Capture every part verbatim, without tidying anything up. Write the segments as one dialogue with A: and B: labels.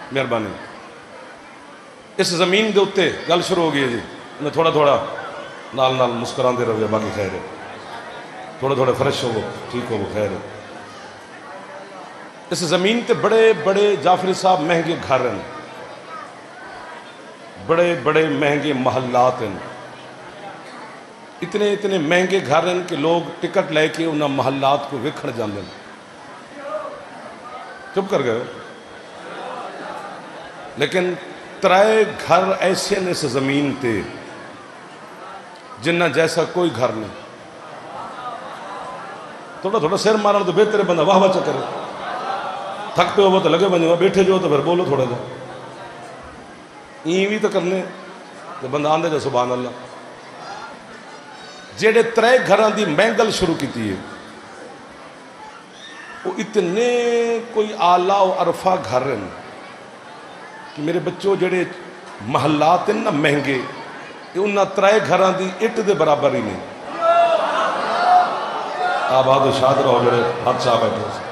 A: مہربانی اس زمین دے اتے گل شروع ہو گئی ہے جی میں تھوڑا تھوڑا نال نال مسکران دے رہے باقی خیر ہے تھوڑا تھوڑا فریش ہو ٹھیک ہو خیر ہے اس زمین تے بڑے بڑے جعفری صاحب مہنگے گھر ہیں بڑے بڑے مہنگے محلات ہیں اتنے اتنے مہنگے گھر ہیں کہ لوگ ٹکٹ لے کے انہاں محلات کو ویکھن جاندے ہیں چپ کر گئے لیکن ترائے گھر ایسے ہیں اس زمین تے جنہ جیسا کوئی گھر نہیں تھوڑا تھوڑا سر مارن تو بہتر ہے بندہ واہ واہ چکر تھک پہ ہو تو لگے بنجے بیٹھے جو تو پھر بولو تھوڑا جا این بھی تو کرنے تو بندہ آندے جا سبحان اللہ جیڑے ترے گھران دی محنگل شروع کی تھی وہ اتنے کوئی آلہ و عرفہ گھر ہیں کہ میرے بچوں جڑے محلات ہیں نا مہنگے یہ انہاں ترائے گھران دی اٹ دے برابر ہی نہیں آباد و شاد رہو جڑے ہاتھ صاحب بیٹھے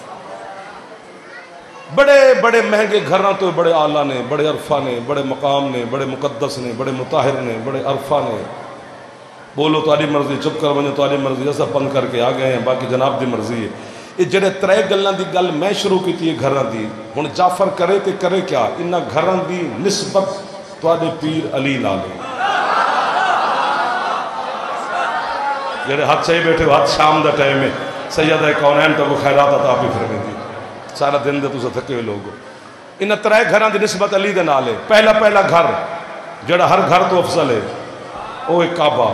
A: بڑے بڑے مہنگے گھران تو بڑے آلہ نے بڑے عرفہ نے بڑے مقام نے بڑے مقدس نے بڑے مطاہر نے بڑے عرفہ نے بولو تاری مرضی چپ کر بنو تاری مرضی ایسا پن کر کے آ گئے ہیں باقی جناب دی مرضی ہے یہ جڑے ترے گلان دی گل میں شروع کی تھی گھران دی ہن جعفر کرے تے کرے کیا انہاں گھران دی نسبت تواڈے پیر علی لا لے جڑے ہاتھ سے بیٹھے ہاتھ شام دا ٹائم ہے سیدہ کونین تو وہ خیرات عطا بھی فرمے دی سارا دن دے تسا تھکے ہوئے لوگ انہاں ترے گھران دی نسبت علی دے نال ہے پہلا پہلا گھر جڑا ہر گھر تو افضل ہے وہ ایک کعبہ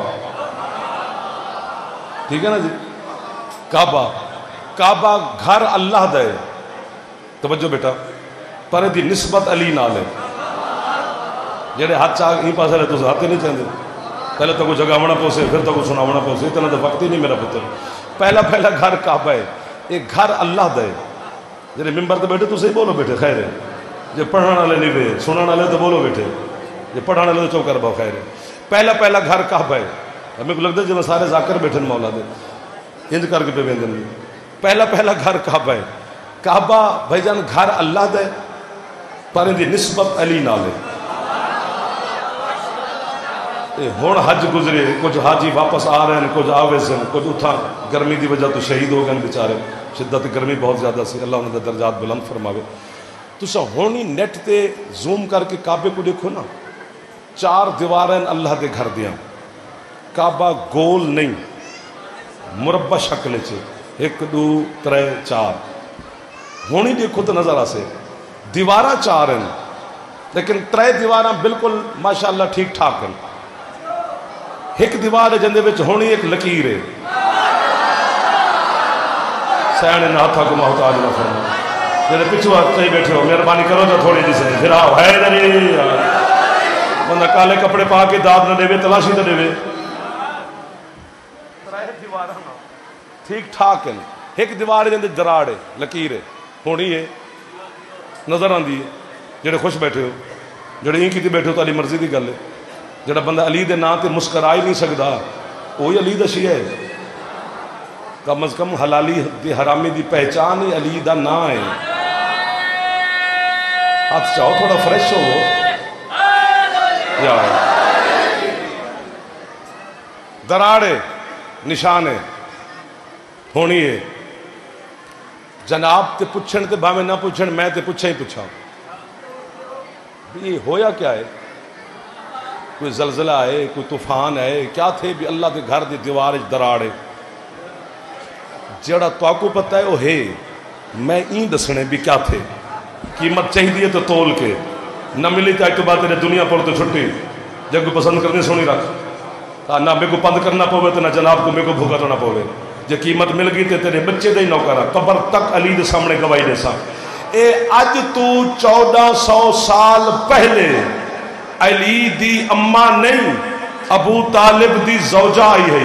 A: ٹھیک ہے نا جی کعبہ کعبہ گھر اللہ دے توجہ بیٹا پر دی نسبت علی نال ہے جڑے ہاتھ چاہ ہی پاسے رہے تو ہاتھ نہیں چاہتے پہلے تو کو جگاونا پوسے پھر تو کو سناونا پوسے اتنا تو وقت ہی نہیں میرا پتر پہلا پہلا گھر کعبہ ہے ایک گھر اللہ دے جڑے ممبر تو بیٹھے تو صحیح بولو بیٹھے خیر ہے جو پڑھانا والے نہیں وے سنانا والے تو بولو بیٹھے جو پڑھانا والے تو چوکر باؤ خیر ہے پہلا پہلا گھر کعبہ ہے ہمیں کو لگتا ہے جب سارے ذاکر بیٹھے مولا دے انج کر کے پہ بیندن پہلا پہلا گھر کعبہ ہے کعبہ بھائی جان گھر اللہ دے پر دی نسبت علی نالے ہون حج گزرے کچھ حاجی واپس آ رہے ہیں کچھ آوے سے کچھ اتھا گرمی دی وجہ تو شہید ہو گئے بیچارے شدت گرمی بہت زیادہ سی اللہ انہوں نے درجات بلند فرماوے تو سا ہونی نیٹ تے زوم کر کے کعبے کو دیکھو نا چار دیواریں اللہ دے گھر دیاں کعبہ گول نہیں مربع شکل چھے ایک دو ترے چار ہونی دیکھو تو نظر آسے دیوارہ چار ہیں لیکن ترے دیوارہ بالکل ماشاءاللہ ٹھیک ٹھاک ہیں ایک دیوار ہے جندے وچ ہونی ایک لکیر ہے سیانے نہ ہاتھا کو محتاج نہ فرما جنہیں پچھوا چاہی بیٹھے ہو مہربانی کرو جو تھوڑی جی سے پھر آؤ ہے دری بندہ کالے کپڑے پا کے داد نہ دے وے تلاشی نہ دے وے ٹھیک ٹھاک ہے ایک دیوار ہے جندے دراڑ ہے لکیر ہے ہونی ہے نظر آن دی ہے جڑے خوش بیٹھے ہو جڑے این کی بیٹھے ہو تالی مرضی دی گل ہے جڑا بندہ علی دے نا تے مسکرا ہی نہیں سکدا وہی علی دا شیعہ ہے کم از کم حلالی دی حرامی دی پہچان ہی علی دا نا ہے ہاتھ چاہو تھوڑا فریش ہو یا دراڑے نشانے ہونی ہے جناب تے پچھن تے بھامے نہ پچھن میں تے پچھا ہی پچھا یہ ہویا کیا ہے کوئی زلزلہ ہے کوئی طوفان ہے کیا تھے بھی اللہ دے گھر دے دیوار دراڑے جڑا تو آپ کو پتہ ہے وہ ہے میں این دسنے بھی کیا تھے قیمت چاہی دیئے تو تول کے نہ ملی تو ایک بات ہے دنیا پر تو چھٹی جب کو پسند کرنے سونی رکھ نہ میں کو پند کرنا پوے تو نہ جناب کو میں کو بھوکا نہ پوے جو قیمت مل گئی تے تیرے بچے دے نوکرہ قبر تک علی دے سامنے گواہی دے سا اے اج تو چودہ سو سال پہلے علی دی اماں نہیں ابو طالب دی زوجہ آئی ہے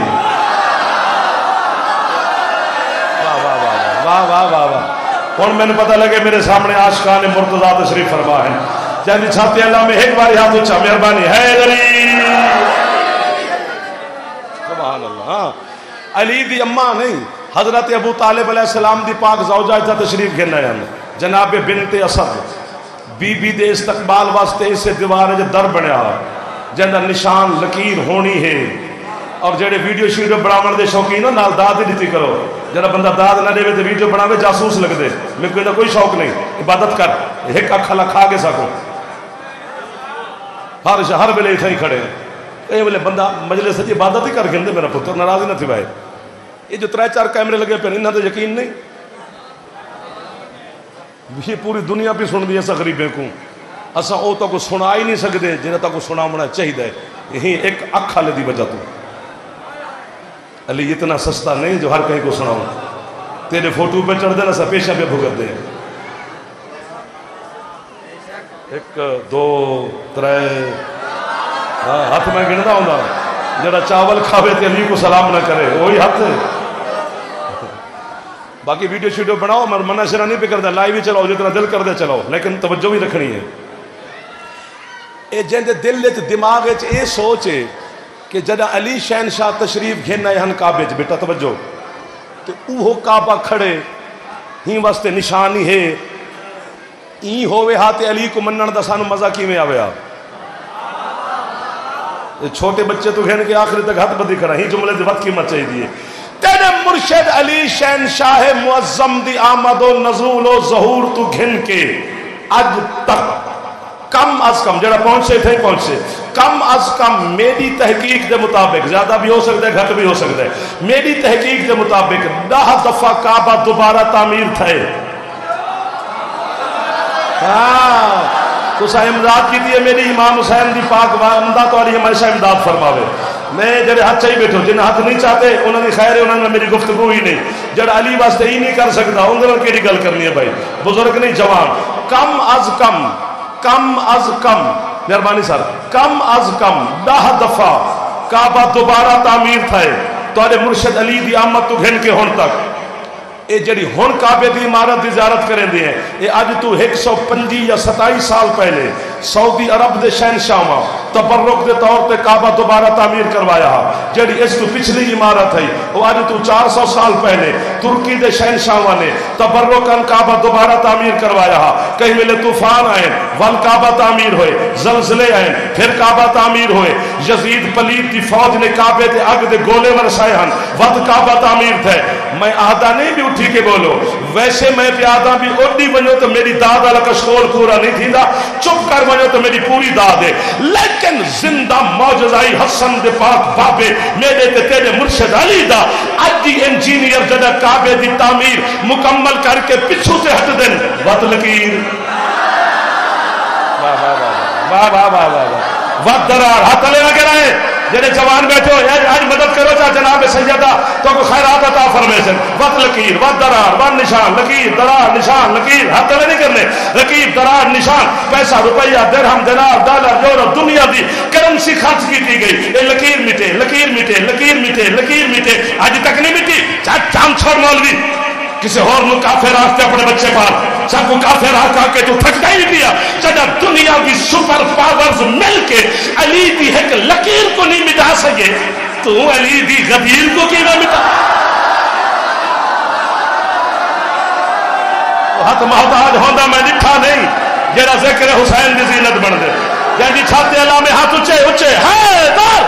A: واہ واہ واہ واہ واہ واہ واہ اور میں نے پتہ لگے میرے سامنے عاشقان مرتضیٰ تشریف فرما ہے جہاں چھاتے اللہ میں ایک باری ہاتھ اچھا مہربانی ہے دری سبحان اللہ علی دی اماں نہیں حضرت ابو طالب علیہ السلام دی پاک زوجہ تھا تشریف گھرنا ہے جناب بنت اسد بی بی دے استقبال واسطے اسے دیوار جو در بنیا جنہ نشان لکیر ہونی ہے. اور جڑے ویڈیو شیڈیو بناون دے شوقین ہو نال داد ہی دیتی کرو. جڑا بندہ داد نہ دے تے ویڈیو بناوے جاسوس لگ دے. میں کوئی نہ کوئی شوق نہیں. عبادت کر ایک اکھ اللہ کھا کے سکو ہر ہر ویلے اتھے ہی کھڑے اے ویلے بندہ مجلس وچ عبادت ہی کر کے میرا پتر ناراض ہی نہ تھی بھائی. یہ جو ترے چار کیمرے لگے پہ انہاں تے یقین نہیں. یہ پوری دنیا پہ سن دی اساں غریبیں کو اساں او تو کو سنا ہی نہیں سکدے جنہاں تو کو سناونا چاہیے. یہی ایک اکھ والے دی وجہ تو علی اتنا سستا نہیں جو ہر کہیں کو سناؤں. تیرے فوٹو پہ چڑھ دینا سا پیشہ پہ بھگت دے. ایک دو ترے ہاتھ میں گندا ہوں جڑا چاول کھاوے تے علی کو سلام نہ کرے وہی ہاتھ ہے. باقی ویڈیو شیڈیو بناؤ میں منع شرع نہیں پہ کر دے. لائیو ہی چلاؤ جتنا دل کر دے چلاؤ لیکن توجہ بھی رکھنی ہے. اے جن دے دل وچ دماغ وچ اے سوچ ہے کہ جدہ علی شہنشاہ تشریف گھن آئے ہن کعبے بیٹا توجہ تو اوہو کعبہ کھڑے ہی واسطے نشانی ہے این ہوئے ہاتھ علی کو منن دا سانو مزہ کی میں آویا. چھوٹے بچے تو گھن کے آخری تک ہاتھ بدی کھڑا ہی جملے دے وقت کی مت چاہیے دیئے. تیرے مرشد علی شہنشاہ معظم دی آمد و نزول و ظہور تو گھن کے اج تک کم از کم جڑا پہنچے تھے پہنچے کم از کم میری تحقیق دے مطابق زیادہ بھی ہو سکتا ہے گھٹ بھی ہو سکتا ہے میری تحقیق دے مطابق دہ دفعہ کعبہ دوبارہ تعمیر تھے. ہاں تو سا امداد کی دیئے میری امام حسین دی پاک امداد والی ہمیشہ امداد فرماوے. میں جڑے ہاتھ چاہی بیٹھو جنہیں ہاتھ نہیں چاہتے انہوں نے خیر ہے انہوں نے میری گفتگو ہی نہیں. جڑا علی واسطے ہی نہیں کر سکتا انہوں نے کیڑی گل کرنی ہے بھائی. بزرگ نہیں جوان کم از کم کم از کم مہربانی سر کم از کم دہ دفعہ کعبہ دوبارہ تعمیر تھے تو مرشد علی دی آمد تو گھن کے ہون تک. اے جڑی ہون کعبے دی عمارت دی زیارت کریں دی ہیں اے آج تو ایک سو پنجی یا ستائی سال پہلے سعودی عرب دے شہنشاہ ماں تبرک دے طور پہ کعبہ دوبارہ تعمیر کروایا. جڑی اس تو پچھلی عمارت ہے وہ آج تو چار سو سال پہلے ترکی دے شہنشاہ نے تبرکن کعبہ دوبارہ تعمیر کروایا. کہیں ملے طوفان آئے ول کعبہ تعمیر ہوئے زلزلے آئے پھر کعبہ تعمیر ہوئے. یزید پلید دی فوج نے کعبے دے اگ دے گولے ورسائے ہن ود کعبہ تعمیر تھے. میں آہدہ نہیں بھی اٹھی کے بولو ویسے میں پیادہ بھی اڈی بنو تو میری داد والا کشکول پورا نہیں تھی دا چپ کر بنو تو میری پوری داد ہے. لیکن زندہ موجزائی حسن دے پاک بابے میرے تے تیرے مرشد علی دا اجی انجینئر جدہ کعبے دی تعمیر مکمل کر کے پچھو سے ہٹ دن وط لکیر واہ واہ واہ واہ وط درار ہاتھ لے لگے رہے جنہیں جوان بیٹھے ہو آج مدد کرو چاہ جناب سیدہ تو کو خیرات عطا فرمیشن وقت لکیر وقت درار وقت نشان لکیر درار نشان لکیر ہاتھ تلے نہیں کرنے لکیر درار نشان پیسہ روپیہ درہم دینار ڈالر یورو دنیا دی کرنسی خرچ کی تھی گئی اے لکیر مٹے لکیر مٹے لکیر مٹے لکیر مٹے آج تک نہیں مٹی چاہ چاند چھوڑ مولوی کسی اور نو کافر راستے اپنے بچے پار سب کو کافر راہ کہا کہ تو تھکتا ہی دیا چاہتا دنیا کی سپر پاورز مل کے علی دی ایک لکیر کو نہیں مٹا سکے تو علی دی غدیر کو کی نہ مٹا ہاتھ محتاج ہوندہ میں لکھا نہیں جیرا ذکر حسین دی زینت بڑھ دے یعنی چھاتے اللہ میں ہاتھ اچھے اچھے حیدر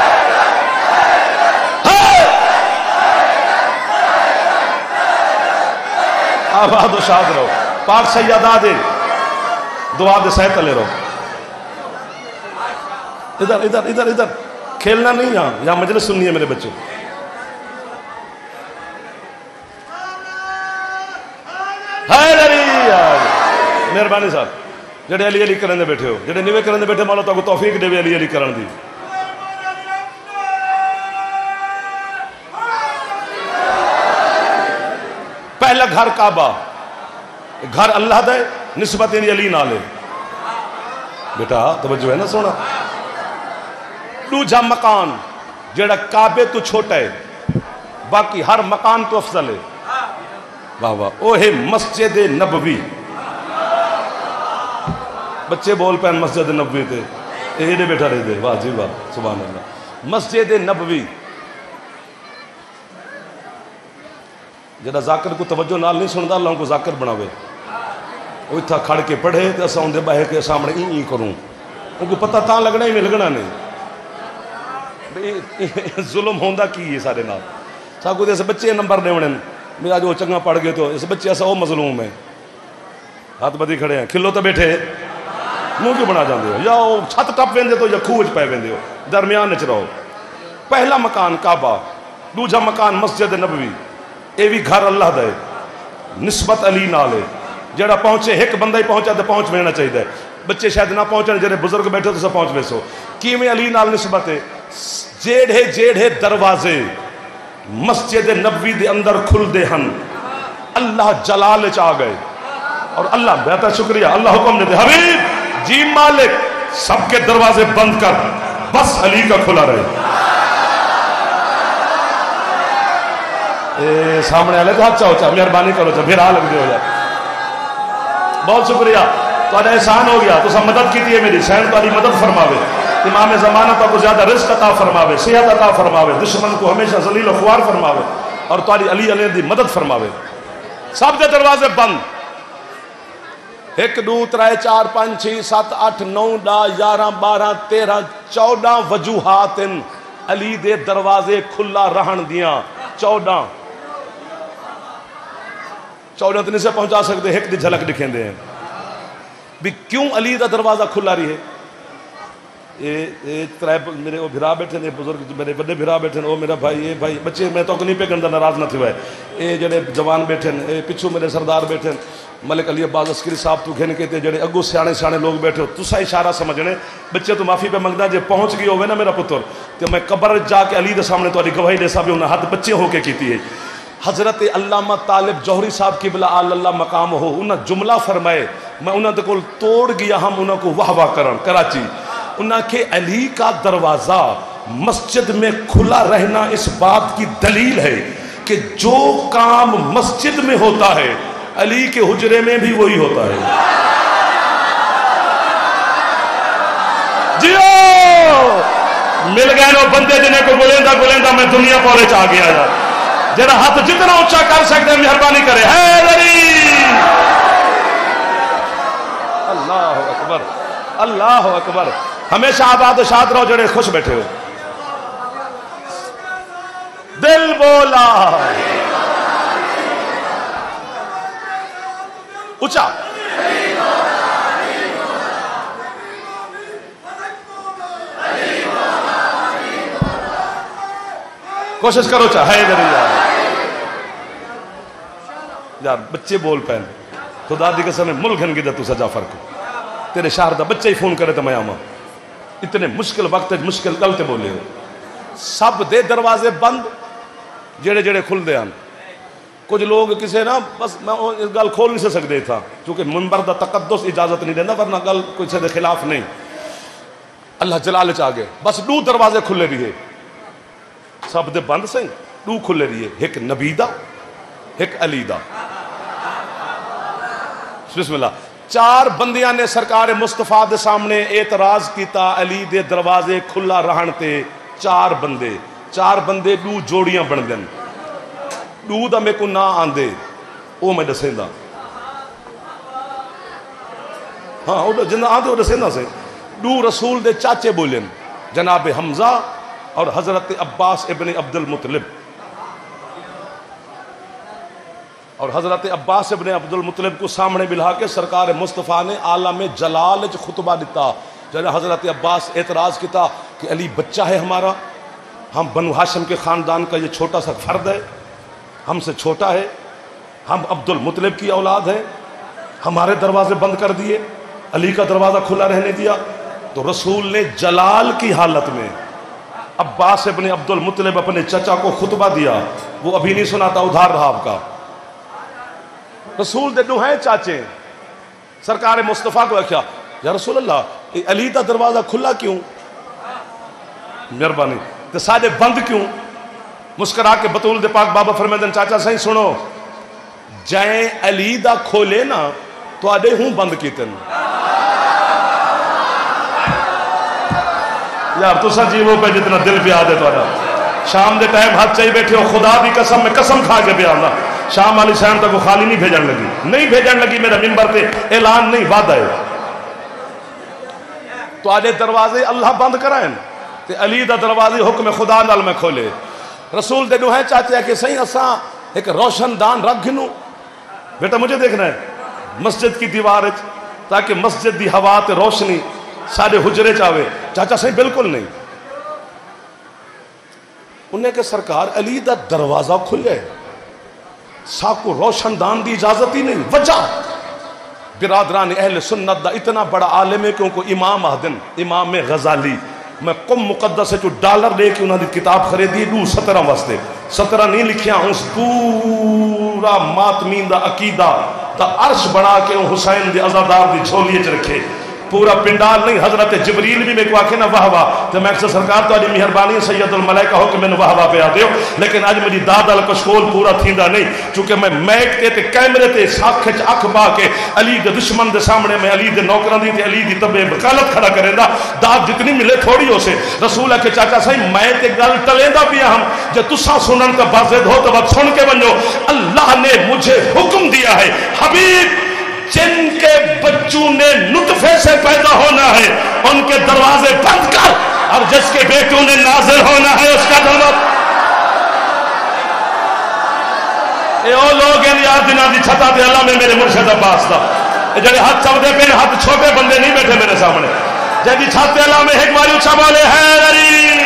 A: آباد و شاد رہو پاک سیدہ دے دعا دے سہت لے رہو ادھر ادھر ادھر ادھر کھیلنا نہیں یہاں یہاں مجلس سننی ہے میرے بچوں مہربانی صاحب جڑے علی علی کرنے بیٹھے ہو جڑے نیوے کرنے بیٹھے مولا تو توفیق دے علی علی کرن دی پہلا گھر کعبہ گھر اللہ دے نسبت علی نالے بیٹا توجہ ہے نا سونا دوجا مکان جڑا کعبے تو چھوٹا ہے باقی ہر مکان تو افضل ہے واہ واہ وہ ہے مسجد نبوی بچے بول پہن مسجد نبوی تے ایڈے بیٹھا رہے دے واہ جی واہ سبحان اللہ مسجد نبوی جڑا ذاکر کو توجہ نال نہیں سندا اللہ کو ذاکر بناوے وہ اتنا کھڑ کے پڑھے تو اصا اندر بہ کے سامنے ای ای کروں ان کو پتہ تاں لگنا ہی میں لگنا نہیں ظلم ہوندہ کی ہے سارے نال سب کو ایسے بچے نمبر دے ہونے میرا جو چنگا پڑھ گئے تو اس بچے ایسا وہ مظلوم ہے ہاتھ بدی کھڑے ہیں کھلو تو بیٹھے منہ کیوں بنا جاندے ہو یا وہ چھت ٹپ ویندے تو یا کھوج پہ ویندے ہو درمیان نچ رہو پہلا مکان کعبہ دوجا مکان مسجد نبوی اے بھی گھر اللہ دے نسبت علی نالے جڑا پہنچے ایک بندہ ہی پہنچا تو پہنچ میں نہ چاہیے بچے شاید نہ پہنچنے جڑے بزرگ بیٹھے تو سب پہنچ میں سو کی میں علی نال نسبت ہے جیڑے جیڑے دروازے مسجد نبوی دے اندر کھل دے ہن اللہ جلال چاہ گئے اور اللہ بہتر شکریہ اللہ حکم دیتے حبیب جی مالک سب کے دروازے بند کر بس علی کا کھلا رہے اے سامنے آلے تو اچھا ہوتا مہربانی کرو چاہ پھر آ لگ دے ہو جائے بہت شکریہ تو آج احسان ہو گیا تو سب مدد کی تھی میری سین تو آج مدد فرماوے امام زمانہ تو زیادہ رزق عطا فرماوے صحت عطا فرماوے دشمن کو ہمیشہ ذلیل و خوار فرماوے اور تو آج علی علیہ دی مدد فرماوے سب دے دروازے بند ایک دو ترائے چار پانچ چھ سات آٹھ نو ڈا یارہ بارہ تیرہ چودہ وجوہات علی دے دروازے کھلا رہن دیاں چودہ چودہ تنی سے پہنچا سکتے ایک دی جھلک دکھیں دے ہیں بھی کیوں علی دا دروازہ کھلا رہی ہے یہ ترائے میرے وہ بھرا بیٹھے ہیں بزرگ میرے بڑے بھرا بیٹھے ہیں وہ میرا بھائی یہ بھائی بچے میں تو نہیں پہ گندہ ناراض نہ تھی ہے یہ جڑے جوان بیٹھے ہیں یہ پچھو میرے سردار بیٹھے ہیں ملک علی عباس عسکری صاحب تو گھن کہتے جڑے اگو سیانے سیانے لوگ بیٹھے ہو تو سا اشارہ سمجھنے بچے تو معافی پہ منگنا جے پہنچ گئی ہوئے نا میرا پتر تو میں قبر جا کے علی دے سامنے تو علی گواہی دے صاحب انہیں حد بچے ہو کے کیتی ہے حضرت علامہ طالب جوہری صاحب قبلہ آل اللہ مقام ہو انہیں جملہ فرمائے میں انہیں تو کل توڑ گیا ہم انہیں کو واہ واہ کرن کراچی انہیں کہ علی کا دروازہ مسجد میں کھلا رہنا اس بات کی دلیل ہے کہ جو کام مسجد میں ہوتا ہے علی کے حجرے میں بھی وہی ہوتا ہے جیو مل گئے نو بندے جنہیں کو گلیندہ گلیندہ میں دنیا پورے چاہ گیا جا جنہ ہاتھ جتنا اونچا کر سکتے ہیں مہربانی کرے حیدری اللہ اکبر اللہ اکبر ہمیشہ آباد و شاد رہو جڑے خوش بیٹھے ہو دل بولا اچھا کوشش کرو چاہ ہے ادھر یار بچے بول پہن خدا دی قسم ملک گھن گدہ تو سجا فرق تیرے شہر دا بچے ہی فون کرے تو میں آما اتنے مشکل وقت مشکل غلطے بولے ہو سب دے دروازے بند جڑے جڑے کھل دے آن کچھ لوگ کسے نا بس میں اس گل کھول نہیں سکتے تھا کیونکہ منبر دا تقدس اجازت نہیں دینا ورنہ گل کچھ دے خلاف نہیں اللہ جلال چاہ گئے بس دو دروازے کھلے رہے سب دے بند سے دو کھلے رہے ایک نبی دا ایک علی دا بسم اللہ چار بندیاں نے سرکار مصطفیٰ دے سامنے اعتراض کیتا علی دے دروازے کھلا رہن تے چار بندے چار بندے دو جوڑیاں بن دیں دو دا میں کو نہ آندے او میں دسیں دا ہاں جنہ آندے وہ دسیں دا سے دو رسول دے چاچے بولیں جناب حمزہ اور حضرت عباس ابن عبد المطلب اور حضرت عباس ابن عبد المطلب کو سامنے بلہا کے سرکار مصطفیٰ نے عالم جلال خطبہ دیتا جنہ حضرت عباس اعتراض کیتا کہ علی بچہ ہے ہمارا ہم بنو ہاشم کے خاندان کا یہ چھوٹا سا فرد ہے ہم سے چھوٹا ہے ہم عبد المطلب کی اولاد ہیں ہمارے دروازے بند کر دیے علی کا دروازہ کھلا رہنے دیا تو رسول نے جلال کی حالت میں عباس ابن عبد المطلب اپنے چچا کو خطبہ دیا وہ ابھی نہیں سناتا ادھار رہا آپ کا رسول دے دو ہیں چاچے سرکار مصطفیٰ کو کیا یا رسول اللہ علی کا دروازہ کھلا کیوں مہربانی تو سارے بند کیوں مسکرا کے بطول دے پاک بابا فرمیدن چاچا صحیح سنو جائیں علی دا کھولے نا تو آدھے ہوں بند کیتن یار تو سا جیووں پہ جتنا دل پہ آدھے تو آدھا شام دے ٹائم ہاتھ چاہی بیٹھے ہو خدا دی قسم میں قسم کھا کے بھی آنا شام علی سین تک وہ خالی نہیں بھیجن لگی نہیں بھیجن لگی میرا ممبر تے اعلان نہیں وعدہ ہے تو آجے دروازے اللہ بند کرائیں تے علی دا دروازے حکم خدا نال میں کھولے رسول دے نوہیں چاہتے ہیں کہ صحیح اساں ایک روشن دان رکھ گھنوں بیٹا مجھے دیکھنا ہے مسجد کی دیوار تاکہ مسجد دی ہوا تے روشنی سارے حجرے چاہے چاچا صحیح بالکل نہیں انہیں کہ سرکار علی دا دروازہ کھلے ساکو روشن دان دی اجازت ہی نہیں وجہ برادران اہل سنت دا اتنا بڑا عالم ہے کیونکہ امام آدن امام غزالی میں قم مقدس سے جو ڈالر لے کے انہوں نے کتاب خریدی دو سترہ واسطے سترہ نہیں لکھیا اس پورا ماتمین دا عقیدہ دا عرش بنا کے حسین دے عزادار دی جھولیے چ رکھے پورا پنڈال نہیں حضرت جبریل بھی میں کو آکھے نا واہ واہ تو میں اکثر سرکار تو آجی مہربانی سید الملائکہ ہو کہ میں نے واہ واہ پہ آتے ہو لیکن آج مجھے دادا کشکول پورا تھیندا نہیں چونکہ میں میک تے تے کیمرے تے ساتھ کھچ اکھ با کے علی دے دشمن دے سامنے میں علی دے نوکران دی تے علی دی طبع وکالت کھڑا کریں دا داد جتنی ملے تھوڑی ہو سے رسول ہے کہ چاچا صحیح میں تے گل ٹلیندا پیا ہم جو تسا سنن کا بازد ہو تو بات سن کے بنو اللہ نے مجھے حکم دیا ہے حبیب جن کے بچوں نے نطفے سے پیدا ہونا ہے ان کے دروازے بند کر اور جس کے بیٹوں نے نازل ہونا ہے اس کا دروازہ اے او لوگ ہیں یار دنہ دی چھتا دے اللہ میں میرے مرشد عباس تھا جڑے ہاتھ چودے پہ ہاتھ چھوٹے بندے نہیں بیٹھے میرے سامنے جدی چھت اللہ میں ایک باری اچھا بولے حیدری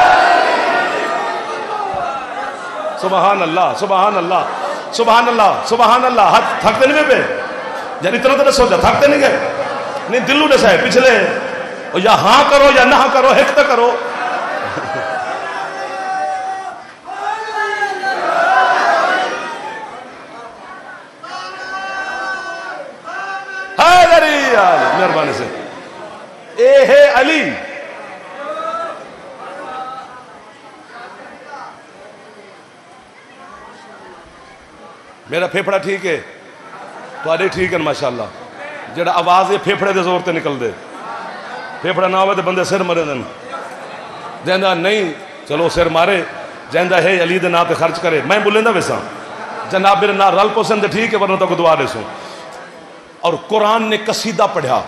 A: سبحان اللہ سبحان اللہ سبحان اللہ سبحان اللہ ہاتھ تھکتے نہیں پہ یعنی اتنا تو سوچا تھکتے نہیں گئے نہیں دلو نے سائے پچھلے یا ہاں کرو یا نہ کرو ایک تو کرو حیدری مہربانی سے اے ہے علی میرا پھیپڑا ٹھیک ہے تو ٹھیک ہے ماشاءاللہ جڑا آواز ہے پھیپڑے دے زور تے نکل دے پھیپڑا نہ ہوئے تو بندے سر مرے دن جہندہ نہیں چلو سر مارے جہندہ ہے علی دے نا تے خرچ کرے میں بولیں دا ویسا جناب میرے نا رل پسند ٹھیک ہے ورنہ تو دعا دے سوں اور قرآن نے قصیدہ پڑھا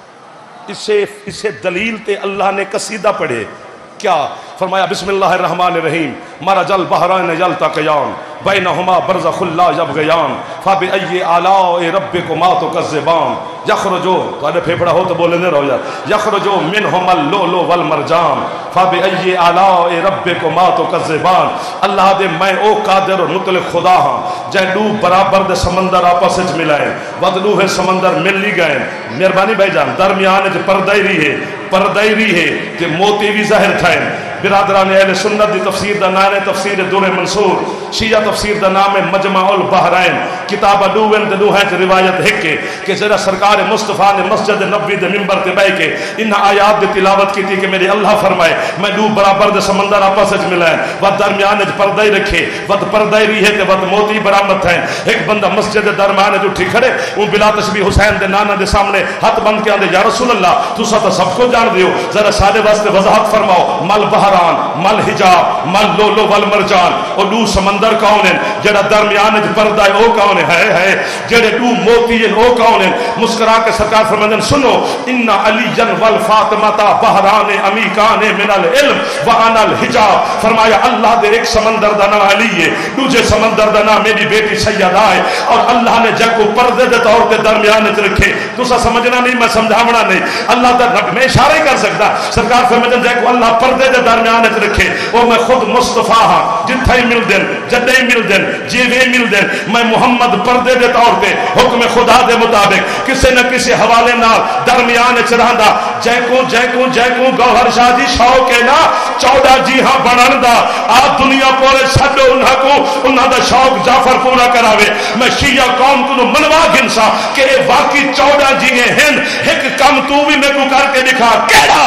A: اسے اسے دلیل تے اللہ نے قصیدہ پڑھے کیا فرمایا بسم اللہ الرحمن الرحیم مرج البحرین یلتقیان بینہما برزخ لا یبغیان فبأی آلاء ربکما تکذبان یخرجو تو آنے پھیپڑا ہو تو بولے نہیں رہو یار یخرجو منہما اللؤلؤ والمرجان فبأی آلاء ربکما تکذبان اللہ دے میں او قادر و مطلق خدا ہاں جائے دو برابر دے سمندر آپس وچ ملائیں ودلو ہے سمندر مل لی گئے مہربانی بھائی جان درمیان وچ پردائی رہی ہے پردائی رہی ہے کہ موتی بھی ظاہر تھائیں برادران اہل سنت دی تفسیر دا نام ہے تفسیر در منصور شیعہ تفسیر دا نام ہے مجمع البحرین کتاب دوون دے دوہاں چ روایت ہے کہ کہ ذرا سرکار مصطفیٰ نے مسجد نبوی دے منبر تے بیٹھ کے ان آیات دی تلاوت کی تھی کہ میرے اللہ فرمائے میں دو برابر دے سمندر آپس وچ ملائیں ود درمیان وچ پردہ رکھے ود پردہ رہی ہے تے ود موتی برآمد تھیں ایک بندہ مسجد دے درمیان وچ اٹھی کھڑے اون بلا تشبیہ حسین دے نانا دے سامنے ہاتھ بند کے آندے یا رسول اللہ تسا تو سب کو جان دیو ذرا سارے واسطے وضاحت فرماؤ مل بحران مل حجاب مل لولو والمرجان اور دو سمندر کون ہیں جڑا درمیان وچ پردہ ہے او کون ہے ہے جڑے دو موتی ہیں او کون ہیں مسکرا کے سرکار فرماتے ہیں سنو ان علی والفاطمہ بحران عمیقان من العلم وانا الحجاب فرمایا اللہ دے ایک سمندر دا نام علی ہے دوسرے سمندر دا نام میری بیٹی سیدہ ہے اور اللہ نے جگ کو پردے دے طور تے درمیان وچ رکھے تسا سمجھنا نہیں میں سمجھاونا نہیں اللہ دا رب میں اشارے کر سکتا سرکار فرماتے ہیں جگ کو اللہ پردے دے درمیان وچ رکھے او میں خود مصطفیٰ ہاں جتھے ہی مل دین جدے ہی مل دین جیوے مل دین میں محمد پردے دے طور تے حکم خدا دے مطابق کسی نہ کسی حوالے نال درمیان وچ رہندا جے کو جے کو جے کو گوہر شاہ جی شوق ہے نا چودہ جی ہاں بنن دا آ دنیا پورے چھڈو انہاں کو انہاں دا شوق جعفر پورا کراوے میں شیعہ قوم کو منوا گنسا کہ اے واقعی چودہ جی ہیں ایک کم تو بھی میں کو کر کے دکھا کیڑا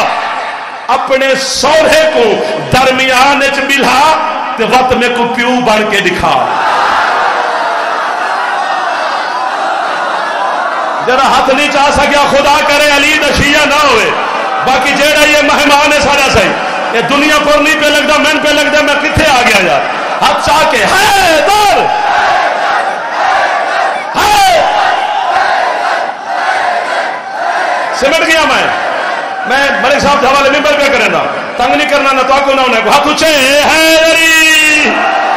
A: اپنے سورے کو درمیان وچ ملا تے وقت میں کو پیو بن کے دکھا جرا ہاتھ نہیں چاہ سکیا خدا کرے علی دا شیعہ نہ ہوئے باقی جیڑا یہ مہمان ہے سارا صحیح یہ دنیا پر نہیں پہ لگتا میں پہ لگتا میں کتھے آ گیا یار ہاتھ چاہ کے حیدر سمٹ گیا میں میں ملک صاحب کے حوالے ممبر پہ کرنا تنگ نہیں کرنا نہ تو کو نہ ہونا ہاتھ اچھے حیدری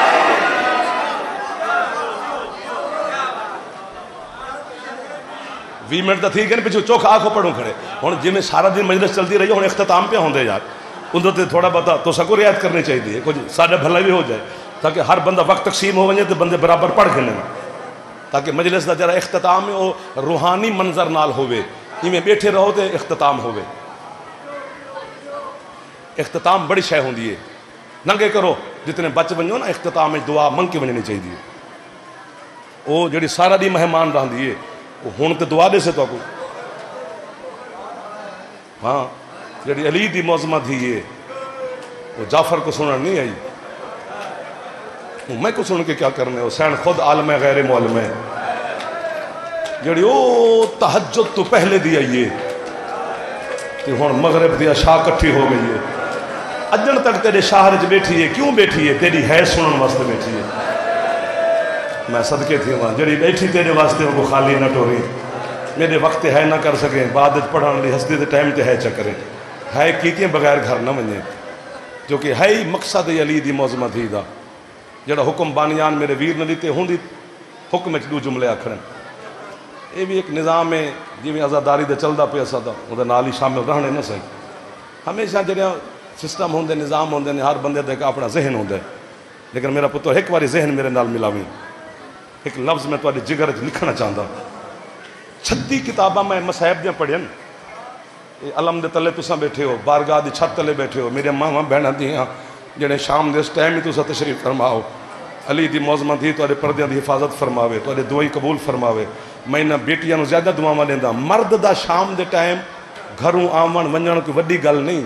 A: بھی منٹ تو ٹھیک ہے نا پچھو چوکھ آنکھوں پڑھوں کھڑے ہوں جی میں سارا دن مجلس چلتی رہی ہوں اختتام پہ ہوندے یار اندر تے تھوڑا بہت تو سکو رعایت کرنی چاہیے کچھ سارے بھلا بھی ہو جائے تاکہ ہر بندہ وقت تقسیم ہو وجے تو بندے برابر پڑھ کے لیں تاکہ مجلس کا جرا اختتام ہے وہ روحانی منظر نال ہوئے میں بیٹھے رہو تو اختتام ہوئے اختتام بڑی شے ہوندی ہے ننگے کرو جتنے بچ ونجو نا اختتام میں دعا منگ کے ونجنی چاہیے وہ جڑی سارا دی مہمان رہندی ہے وہ ہن تے دعا دے سے تو کو ہاں جڑی علی دی معظمہ تھی ہے وہ جعفر کو سنن نہیں آئی میں کو سن کے کیا کرنے حسین خود عالم غیر معلم ہے جڑی او تہجد تو پہلے دی آئیے کہ ہن مغرب دی عشاء کٹھی ہو گئی ہے اجن تک تیرے شہر وچ بیٹھی ہے کیوں بیٹھی ہے تیری ہے سنن واسطے بیٹھی ہے میں صدقے تھی وہاں جڑی بیٹھی تیرے واسطے وہ خالی نہ ٹوری میرے وقت ہے نہ کر سکیں بعد پڑھان لی ہستی دے ٹائم تے ہے چکریں ہے کیتیں بغیر گھر نہ ونجے جو کہ ہے ہی مقصد علی دی معظمہ تھی دا جڑا حکم بانیان میرے ویر نہ دیتے ہوں دی حکم اچ دو جملے آکھڑیں یہ بھی ایک نظام ہے جی میں عزاداری دے چلدا پہ اسا دا وہ نال ہی شامل رہنے نہ سہی ہمیشہ جڑے سسٹم ہوندے نظام ہوندے نے ہر بندے دے اپنا ذہن ہوندا ہے لیکن میرا پتر ایک باری ذہن میرے نال ملاویں ایک لفظ میں تواڈے جگر وچ لکھنا چاہندا چھتی کتاباں میں مصاحب دیاں پڑھن علم دے تلے تساں بیٹھے ہو بارگاہ دی چھت تلے بیٹھے ہو میرے ماں بہناں دیاں جڑے شام دے اس ٹائم ہی تساں تشریف فرماؤ علی دی معظمہ دی تواڈے پردیاں دی حفاظت فرماوے تواڈے دعائی قبول فرماوے میں نہ بیٹیاں نو زیادہ دعاواں دیندا مرد دا شام دے ٹائم گھروں آون ونجن کوئی وڈی گل نہیں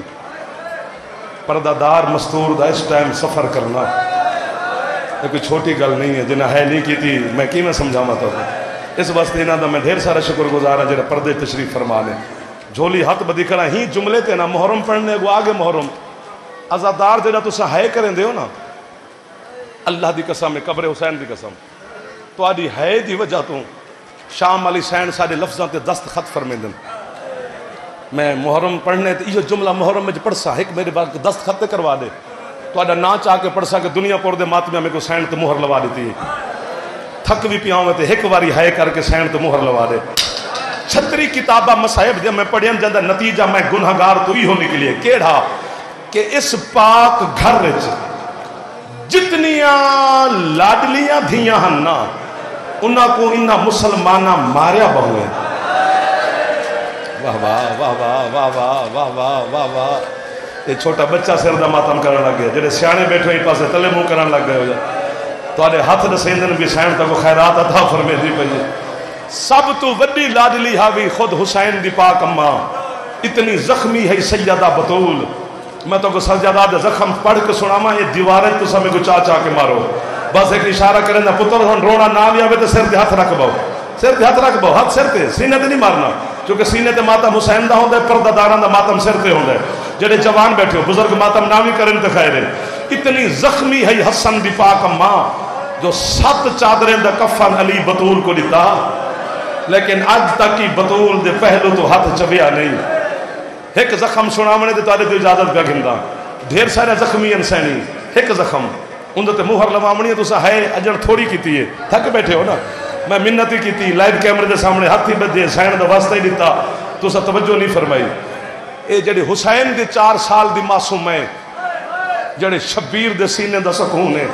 A: پردہ دار مستور دا اس ٹائم سفر کرنا یہ کوئی چھوٹی گل نہیں ہے جنہیں ہے نہیں کی تھی میں کی میں سمجھاما تھا اس واسطے انہاں دا میں ڈھیر سارا شکر گزار ہاں جڑے پردے تشریف فرما لیں جھولی ہاتھ بدی کھڑا ہی جملے تے نا محرم پڑھنے کو آگے محرم عزادار جڑا تساں ہے کریں دے ہو نا اللہ دی قسم ہے قبر حسین دی قسم تو آدھی ہے دی وجہ تو شام علی سین سارے لفظاں تے دستخط فرمیندن میں محرم پڑھنے تے یہ جملہ محرم میں پڑھسا ایک میرے بعد دستخط کروا دے تو آدھا نا چاہ کے پڑھسا کہ دنیا پور دے ماتمیہ میں کو سین تے مہر لوا دیتی ہے تھک بھی پیاؤں میں تے ایک واری ہے کر کے سین تے مہر لوا دے چھتری کتابہ مصاحب جب میں پڑھیں جاندہ نتیجہ میں گنہگار تو ہی ہونے کے لیے کیڑا کہ اس پاک گھر وچ جتنیاں لاڈلیاں دھیاں ہننا انہاں کو انہاں مسلمانہ ماریا بہوئے واہ واہ واہ واہ واہ واہ واہ واہ واہ واہ یہ چھوٹا بچہ سر دا ماتم کرن لگ گیا جڑے سیانے بیٹھے ہی پاسے تلے منہ کرن لگ گئے ہو جا تو آدھے ہاتھ رسیندن بھی سین تک خیرات عطا فرمے دی پئی سب تو وڈی لاڈلی ہاوی خود حسین دی پاک اماں اتنی زخمی ہے سیدہ بطول میں تو کو سجدہ دے زخم پڑھ کے سناما یہ دیواریں تو سمیں کو چاہ چاہ کے مارو بس ایک اشارہ کریں نا پتر ہن رونا نہ بھی آوے تو سر دے ہاتھ رکھ باؤ سر دے ہاتھ رکھ باؤ ہاتھ سر تے سینے تے نہیں مارنا کیونکہ سینے تے ماتم حسین دا ہوندہ ہے پردہ داران دا ماتم سر تے ہوندہ ہے جڑے جوان بیٹھے ہو بزرگ ماتم نہ بھی کریں تے خیر ہے اتنی زخمی ہے حسن دی پاک اماں جو سات چادریں دا کفن علی بطول کو دیتا لیکن آج تک کی بطول دے پہلو تو ہاتھ چبیا نہیں ایک زخم سنامنے دے تارے دے اجازت پہ گھندا ڈھیر سارے زخمی انسانی ایک زخم اندھے تے مہر لوامنی ہے تو سا ہے اجر تھوڑی کیتی ہے تھک بیٹھے ہو نا میں منتی کیتی لائیو کیمرے دے سامنے ہاتھی بجے سین دا واسطہ ہی دیتا تو سا توجہ نہیں فرمائی اے جڑے حسین دے چار سال دی معصوم ہے جڑے شبیر دے سینے دا سکون ہے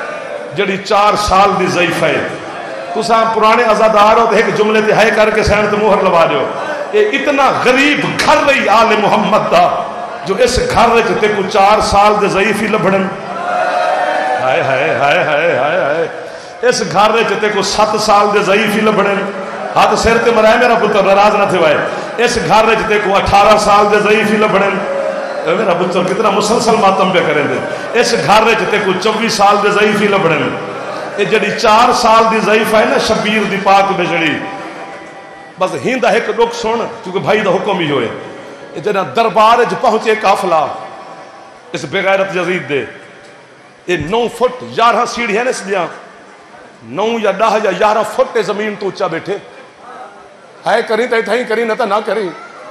A: جڑی چار سال دی ضعیف ہے تو سا پرانے عزادار ہو تو ایک جملے تے ہے کر کے سین تے مہر لوا دیو یہ اتنا غریب گھر رہی آل محمد دا جو اس گھر رہے تے کو چار سال دے ضعیفی لبھڑن ہائے ہائے ہائے ہائے ہائے ہائے اس گھر رہے تے کو سات سال دے ضعیفی لبھڑن ہاتھ سیر تے مرائے میرا پتر ناراض نہ تھے وائے اس گھر رہے تے کو اٹھارہ سال دے ضعیفی لبھڑن میرا پتر کتنا مسلسل ماتم پہ کریں دے اس گھر رہے تے کو چوبیس سال دے ضعیفی لبھڑن یہ جڑی چار سال دی ضعیف ہے نا شبیر دی پاک بجڑی بس ہیندہ ایک رک سن کیونکہ بھائی دا حکم ہی ہوئے یہ جنا دربار جو پہنچے قافلہ اس بغیرت یزید دے یہ نو فٹ یارہ سیڑھی ہے نا اس لیا نو یا ڈاہ یا یارہ فٹ زمین تو اچھا بیٹھے ہے کریں تو اتھائی کریں نہ تا نہ کریں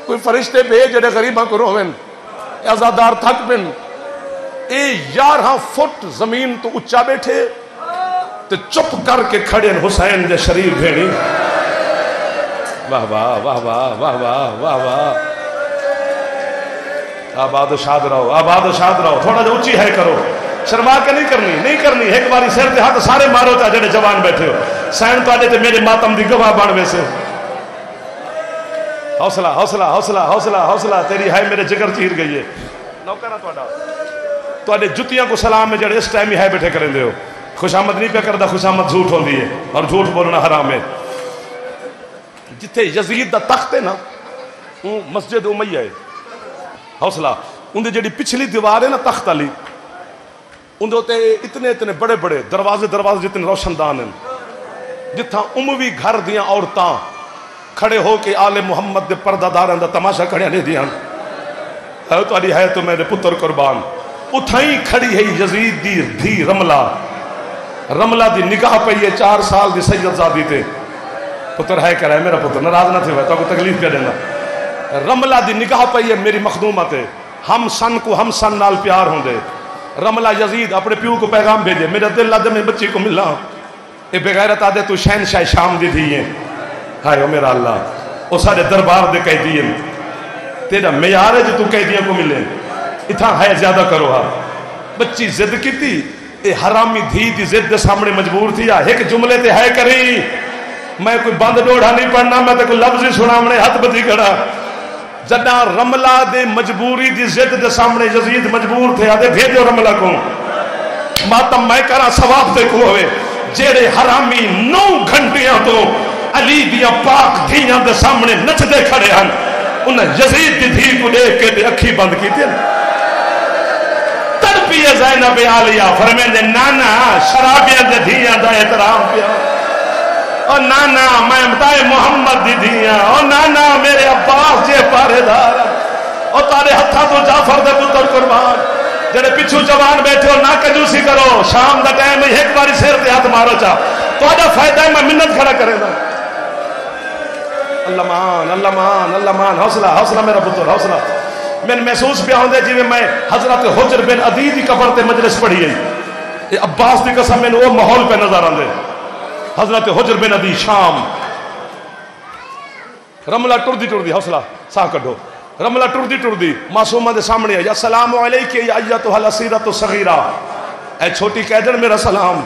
A: کوئی فرشتے بھیج جڑے غریباں کو روین، عزادار تھک پن، اے یارہ فٹ زمین تو اچھا بیٹھے تو چپ کر کے کھڑے حسین دے شریف بھیڑی. واہ واہ واہ واہ واہ واہ واہ واہ. آباد و شاد رہو، آباد و شاد رہو. تھوڑا جو اچھی ہے کرو، شرما کے نہیں کرنی نہیں کرنی. ایک باری سر دے ہاتھ سارے مارو تا جڑے جوان بیٹھے ہو. سین تو آجے تے میرے ماتم دی گواہ بان ویسے. حوصلہ حوصلہ حوصلہ حوصلہ حوصلہ. تیری ہے میرے جگر چیر گئی ہے. نوکرہ توڑا توڑے جتیاں کو سلام میں جڑے اس ٹائم ہی ہے بیٹھے کریں دے ہو. خوش آمد نہیں پہ کردہ، خوش آمد جھوٹ ہوں دی ہے اور جھوٹ بولنا حرام ہے. جتھے یزید دا تخت ہے نا مسجد امیہ ہے. حوصلہ اندھے جڑی پچھلی دیوار ہے نا تخت علی، اندھے ہوتے اتنے اتنے بڑے بڑے دروازے دروازے جتنے روشن دان ہیں، جتھا اموی گھر دیاں عورتاں کھڑے ہو کے آل محمد دے پردہ داران دا تماشا کھڑے نہیں دیاں. اے تو علی ہے تو میرے پتر قربان. اتھائی کھڑی ہے یزید دی دھی رملہ. رملہ دی نگاہ پہ یہ چار سال دی سید زادی تے. پتر ہے کہہ رہا ہے میرا پتر ناراض نہ تھے ہوئے تو کوئی تکلیف کر دینا. رملہ دی نگاہ پہ یہ میری مخدومت ہے. ہم سن کو ہم سن نال پیار ہوں دے. رملہ یزید اپنے پیو کو پیغام بھیجے، میرا دل لادے میں بچی کو ملا. اے بغیرت آدھے تو شہنشاہ شام دی دھی ہیں. ہائے او میرا اللہ، او سارے دربار دے کہہ دیئے تیرا میار ہے جو تو کہہ دیئے کو ملے. اتھا ہے زیادہ کرو ہاں. بچی زد کی تھی، اے حرامی دھی دی زد دے سامنے مجبور تھی. ایک جملے تے ہے کری، میں کوئی بند ڈوڑا نہیں پڑھنا، میں تے کوئی لفظی سنا منے ہاتھ بدھی کڑا. جدہ رملہ دے مجبوری دی زد دے سامنے یزید مجبور تھے. آدھے بھیجو رملہ کو ماتم میں کرا ثواب دے کو ہوئے. جیڑے حرامی نو گھنٹیاں تو علی دیا پاک دھیاں دے سامنے نچ دے کھڑے ہیں، انہیں یزید دی دھی کو دیکھ کے دے اکھی بند کی تھی. تڑپیے زینب عالیہ فرمین دے نانا شرابیاں دے دھیاں دا احترام پیا. او نانا میں امتائے محمد دی دھیاں. او نانا میرے عباس جے پارے دار. او تارے ہتھا تو جعفر دے پتر قربان. جڑے پچھو جوان بیٹھے ہو نہ کنجوسی کرو. شام دا ٹائم میں ایک باری سیر تے ہاتھ مارو چاہ تو آجا فائدہ ہے میں منت کھڑا کرے دا. اللہ مان اللہ مان اللہ مان. حوصلہ حوصلہ میرا پتر حوصلہ. میں محسوس بھی آؤں دے جی میں حضرت حجر بن عدید کی قبر تے مجلس پڑھی ہے. یہ عباس دی قسم میں وہ ماحول پہ نظر آندے. حضرت حجر بن عدید شام. رملہ ٹر دی ٹر دی حوصلہ سا کڈو. رملہ ٹر دی ٹر دی معصومہ دے سامنے ہے. یا سلام علیکہ یا ایتھا الاسیرۃ الصغیرہ. اے چھوٹی قیدر میرا سلام.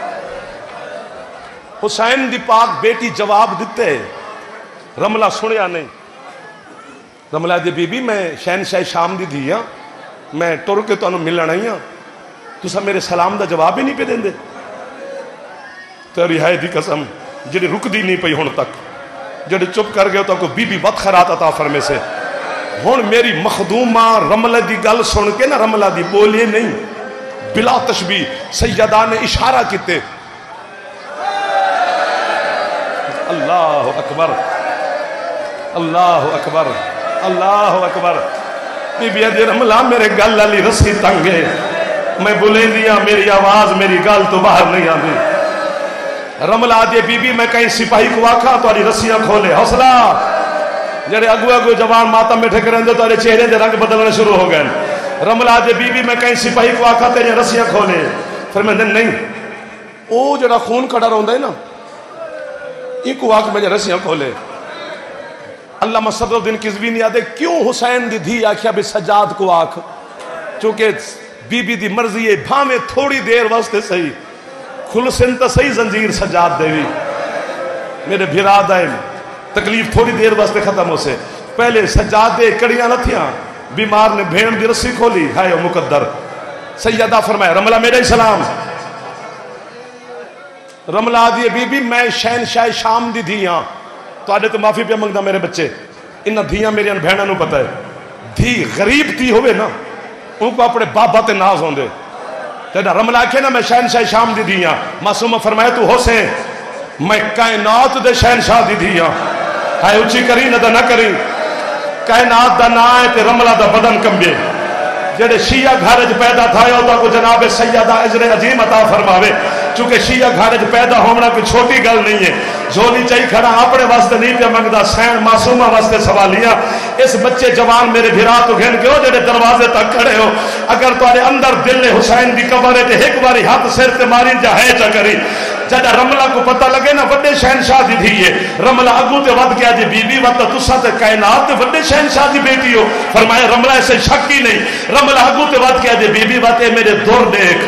A: حسین دی پاک بیٹی جواب دیتے. رملہ سنیا نہیں. رملہ دی بی بی میں شہنشاہ شام دی دھی ہاں، میں ٹر کے تو انہوں ملنا ہی ہاں، تو سب میرے سلام دا جواب ہی نہیں پہ دیں دے. تیری ہے دی قسم جڑی رک دی نہیں پئی ہون تک، جڑی چپ کر گئے تو کو بی بی بد خیرات عطا فرمے سے. ہون میری مخدومہ رملہ دی گل سن کے نا رملہ دی بولیے نہیں، بلا تشبیہ سیدہ نے اشارہ کیتے. اللہ اکبر اللہ اکبر اللہ اکبر. بی بی دی رملہ میرے گل علی رسی تنگے، میں بولیں دیا میری آواز میری گل تو باہر نہیں آندی. رملہ دی بی بی میں کہیں سپاہی کو آکھا تو آلی رسیاں کھولے. حوصلہ جڑے اگو اگو جوان ماتم میں ٹھکریں دے تو آلے چہرے دے رنگ بدلنے شروع ہو گئے. رملہ دی بی بی میں کہیں سپاہی کو آکھا تیرے رسیاں کھولے. پھر میں دن نہیں او جڑا خون کڑا روندہ ہے نا یہ کو آکھ میں رسیاں کھولے. علامہ صدر الدین کذبی نہیں آدھے کیوں حسین دی دھی آکھیا بھی سجاد کو آکھ، چونکہ بی بی دی مرضی ہے بھامے تھوڑی دیر واسطے صحیح کھلسن تا صحیح زنجیر سجاد دیوی. میرے بھیرا دائم تکلیف تھوڑی دیر واسطے ختم ہو سے. پہلے سجاد دے کڑیاں نہ تھیاں، بیمار نے بھین دی رسی کھولی. ہائے مقدر سیدہ فرمائے رملہ میرے سلام. رملہ دی بی بی میں شہنشاہ شام دی دھیاں. تو آدھے تو معافی پہ منگنا میرے بچے، انہاں دھیاں میری ان بہنوں نو پتہ ہے. دھی غریب تھی ہوئے نا ان کو اپنے بابا تے ناز ہوندے. جدہ رملہ آکھے نا میں شہنشاہ شام دی دھیاں، معصومہ فرمائے تو حسین میں کائنات دے شہنشاہ دی دھیاں. ہائے اچھی کری نہ دا نہ کری. کائنات دا نا ہے تے رملہ دا بدن کمبے. جڑے شیعہ گھرج پیدا تھا ہوتا کو جناب سیدہ اجر عظیم عطا فرماوے. چونکہ شیعہ گھر پیدا ہونا کوئی چھوٹی گل نہیں ہے. جھولی چاہی کھڑا اپنے واسطے نہیں پہ منگتا, سین معصومہ واسطے سوالیاں. اس بچے جوان میرے بھرا تو گھن کے ہو جڑے دروازے تک کھڑے ہو, اگر تمہارے اندر دل حسین دی قبر ہے تے ایک باری ہاتھ سر تے ماری جا ہے چا کری. جڑا رملہ کو پتہ لگے نا وڈے شہنشاہ دی تھی ہے, رملہ اگو تے ود گیا جی بی بی ود تساں تے کائنات تے وڈے شہنشاہ دی بیٹی ہو. فرمایا رملہ ایسے شک ہی نہیں, رملہ اگو تے ود گیا جی بی بی ود میرے دور دیکھ.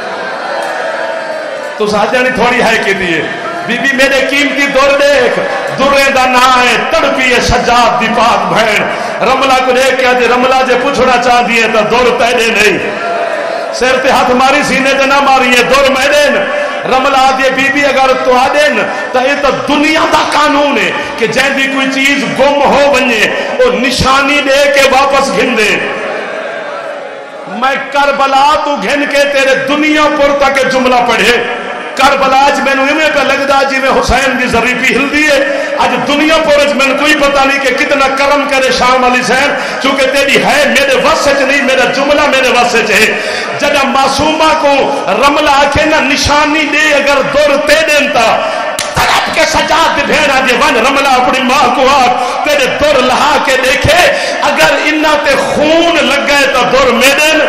A: تو ساجانی تھوڑی ہے کی دیئے بی بی میرے قیمتی دور دیکھ, درے دا نا ہے تڑپی ہے سجاد دی پاک بھین. رملہ کو دیکھ کیا جی رملہ جے پوچھنا چاہ دیئے تا دور تیرے نہیں, سر تے ہاتھ ماری سینے تے نہ ماری ہے دور میدین. رملہ آدھے بی بی اگر تو آدھین تا یہ تا دنیا دا قانون ہے کہ جہاں دی کوئی چیز گم ہو بنجے وہ نشانی دے کے واپس گھن دے. میں کربلا تو گھن کے تیرے دنیا پر تک جملہ پڑھے. کربلا اج میں نے پہ لگتا جی میں حسین دی ظریفی ہل دی ہے. اج دنیا پر اج میں کوئی پتہ نہیں کہ کتنا کرم کرے شام علی حسین, چونکہ تیری ہے میرے واسطے نہیں, میرا جملہ میرے واسطے ہے. جب معصومہ کو رملہ آکھے نا نشانی دے اگر دور تے دین تا تڑپ کے سجاد بھیڑا دے ون رملہ اپنی ماں کو آگ تیرے دور لہا کے دیکھے اگر انہاں تے خون لگ گئے تا دور میدن.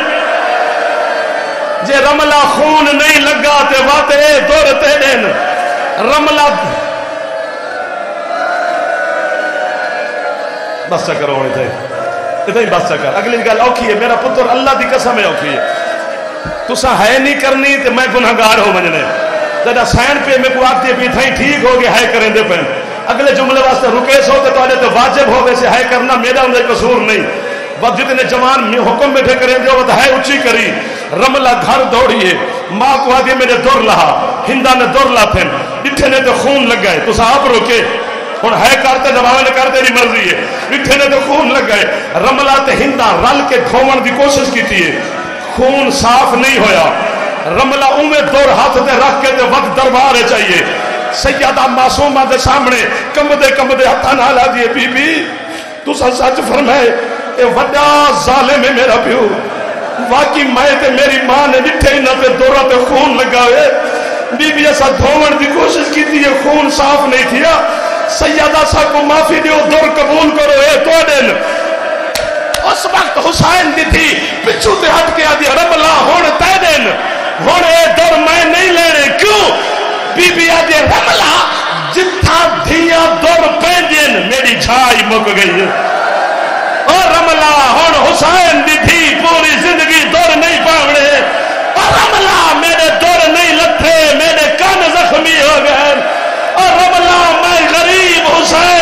A: جے رملہ خون نہیں لگا تے واتے دور تے دین. رملہ بس چکر ہونے تھے اتنا ہی بس چکر. اگلی گل اوکھی ہے میرا پتر اللہ دی قسم ہے اوکھی ہے, تسا ہے نہیں کرنی تے میں گناہگار ہو منجنے. جدا سین پہ میں کو آتی پی تھائی ٹھیک ہو گیا ہے کریں دے پہن اگلے جملے واسطے رکے سو تے تو آلے تو واجب ہو گئے سے ہے کرنا میرا اندر قصور نہیں. وقت جتنے جوان حکم بیٹھے کریں جو وقت ہے اچھی کری. رملہ گھر دوڑیے, ماں کو آدھی میرے دور لہا, ہندہ نے دور لا تھے ڈٹھے نے تو خون لگ گئے. تو صاحب روکے ہن ہے کرتے نواوے نے کرتے نہیں مرضی ہے, ڈٹھے نے تو خون لگ گئے. رملہ تے ہندہ رل کے دھومن دی کوشش کی تھی, خون صاف نہیں ہویا. رملہ اومے دور ہاتھ تے رکھ کے تے وقت دربارے چاہیے. سیدہ معصومہ دے سامنے کمدے کمدے ہتھا نہ لا دیے بی بی تو سچ فرمائے اے وڈا ظالم ہے میرا پیو. واقعی میں تے میری ماں نے ڈٹھے نہ تے دورہ تے خون لگا ہوئے. بی بی ایسا دھومن دی کوشش کی تھی, خون صاف نہیں تھیا. سیدہ سا کو معافی دیو, دور قبول کرو اے تو دن. اس وقت حسین دی تھی پچھو تے ہٹ کے آدھی رملہ ہون تے دن ہون اے دور میں نہیں لینے. کیوں بی بی آدھی رملہ جتھا دھیا دور پینجن میری چھائی مک گئی ہے. اور رملہ ہون حسین دی تھی پوری زندگی دور نہیں پاوڑے. اور رملہ میرے دور نہیں لتھے, میرے کان زخمی ہو گئے. اور رملہ میں غریب حسین